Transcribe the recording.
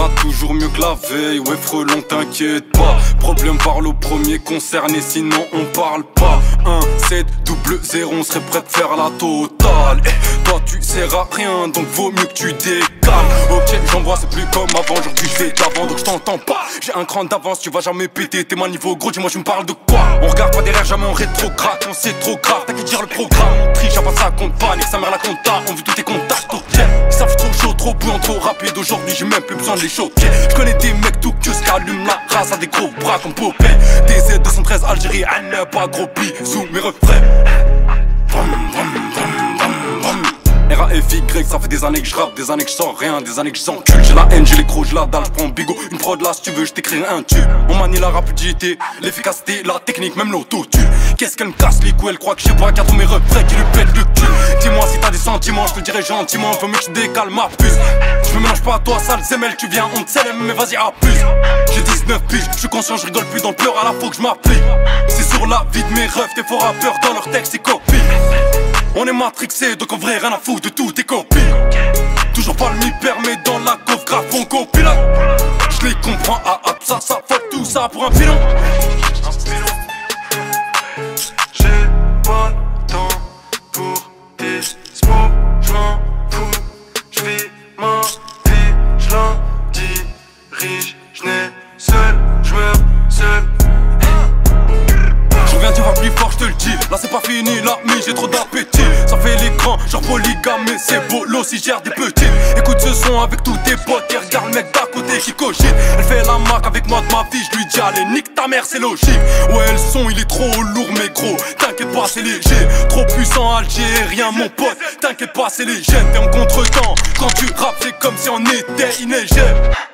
ira toujours mieux que la veille. Ouais frelon t'inquiète pas, problème parle au premier concerné, sinon on parle pas. 1, 7, double 0, on serait prêt de faire la totale. Toi tu sers à rien, donc vaut mieux que tu décales. Ok j'envoie, c'est plus comme avant, aujourd'hui je vais de l'avant donc je t'entends pas. J'ai un cran d'avance, tu vas jamais péter, t'es mal niveau gros, dis-moi tu me parles de quoi? On regarde pas derrière, jamais on rétrograde, on c'est trop grave, t'as qu'à dire le programme. On triche, à pas ça compte pas, nique sa mère la compta, on veut tous tes contacts, ok. Ils savent trop chaud, trop bouillant, trop rapide, aujourd'hui j'ai même plus besoin de les choquer. Je connais des mecs tout que qui allument la race à des gros bras comme Popé. DZ 213 Algérie, pas gros sous mes refrains. RAFY, ça fait des années que je rappe, des années que je sors rien, des années que je s'encule. J'ai la haine, j'ai les crocs, j'ai la dalle, je prends bigot. Une prod là, si tu veux, je t'écrirai un tube. On manie la rapidité, l'efficacité, la technique, même l'autotune. Qu'est-ce qu'elle me casse les couilles, elle croit que je sais pas, quatre mes refrains qui lui pètent le cul. Dis-moi si t'as des sentiments, je te dirai gentiment, faut mieux que je décale ma puce. Je me mélange pas à toi, sale zemel, tu viens, on te scelle, mais vas-y à plus. J'ai 19 piges, je suis conscient, je rigole plus dans le pleur, à la fois que je m'applique. C'est sur la vie de mes rêves, t'es fort rappeurs dans leurs textes et copies. On est matrixé, donc en vrai rien à foutre de tout tes copies. Toujours pas le mi-permet dans la coffre, grave on copilote. Je les comprends, ça fuck tout ça pour un pilon. J'ai pas le temps pour tes spots, j'm'en fous. J'vis ma vie, j'la dirige, j'nais seul, j'meurs seul. Je reviens, tu vas plus fort, je te le dis. Là c'est pas fini, là mais j'ai trop d'appétit. Ça fait l'écran, genre polygame, mais c'est beau si gère des petits. Écoute ce son avec tous tes potes et regarde le mec d'à côté qui cogite. Elle fait la marque avec moi de ma vie, je lui dis allez nique ta mère, c'est logique. Ouais le son il est trop lourd mais gros, t'inquiète pas c'est léger. Trop puissant algérien mon pote, t'inquiète pas c'est léger. T'es en contre-temps, quand tu rappes c'est comme si on était inégé.